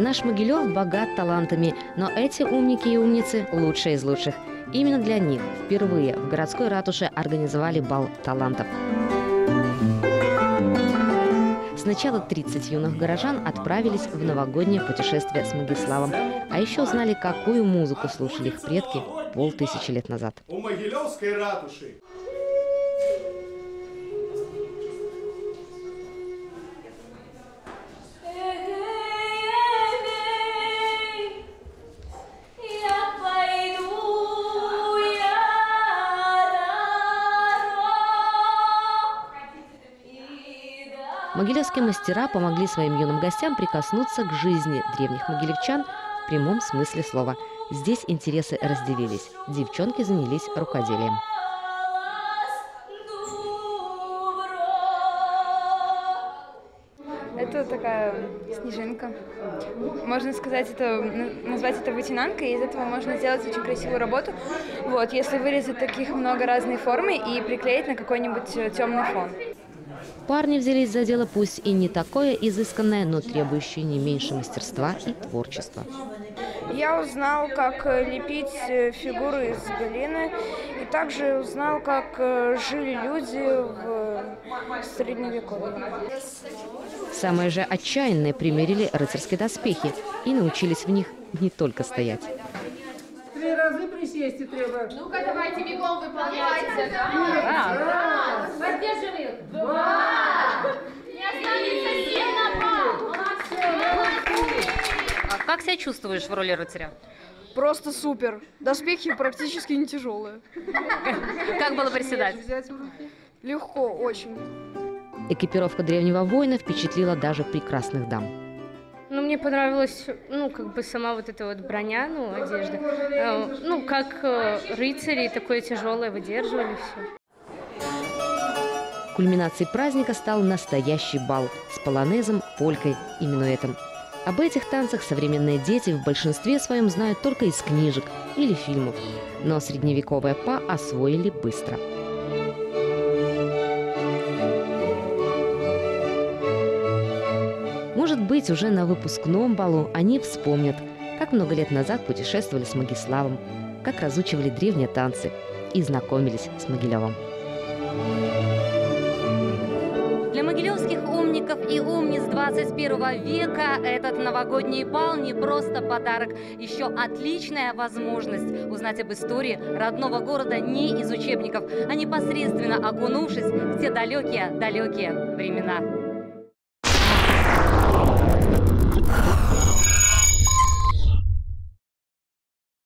Наш Могилев богат талантами, но эти умники и умницы лучшие из лучших. Именно для них впервые в городской ратуше организовали бал талантов. Сначала 30 юных горожан отправились в новогоднее путешествие с Могиславом, а еще узнали, какую музыку слушали их предки 500 лет назад. У Могилевской ратуши. Могилевские мастера помогли своим юным гостям прикоснуться к жизни древних могилевчан в прямом смысле слова. Здесь интересы разделились. Девчонки занялись рукоделием. Это такая снежинка. Можно сказать, назвать это вытянанкой, и из этого можно сделать очень красивую работу. Вот, если вырезать таких много разной формы и приклеить на какой-нибудь темный фон. Парни взялись за дело пусть и не такое изысканное, но требующее не меньше мастерства и творчества. Я узнал, как лепить фигуры из глины, и также узнал, как жили люди в Средневековье. Самые же отчаянные примерили рыцарские доспехи и научились в них не только стоять. 3 раза присесть и треба. Ну-ка, давайте бегом выполняйте. Раз. Поддерживай. 2. Не останется 7 на пол. А как себя чувствуешь в роли рыцаря? Просто супер. Доспехи практически не тяжелые. Как было приседать? Легко, очень. Экипировка древнего воина впечатлила даже прекрасных дам. Ну, мне понравилась, сама вот эта вот броня, одежда. Как рыцари такое тяжелое выдерживали все. Кульминацией праздника стал настоящий бал с полонезом, полькой и минуэтом. Об этих танцах современные дети в большинстве своем знают только из книжек или фильмов. Но средневековое па освоили быстро. Может быть, уже на выпускном балу они вспомнят, как много лет назад путешествовали с Могиславом, как разучивали древние танцы и знакомились с Могилевом. Для могилевских умников и умниц 21 века этот новогодний бал не просто подарок, еще отличная возможность узнать об истории родного города не из учебников, а непосредственно окунувшись в те далекие времена.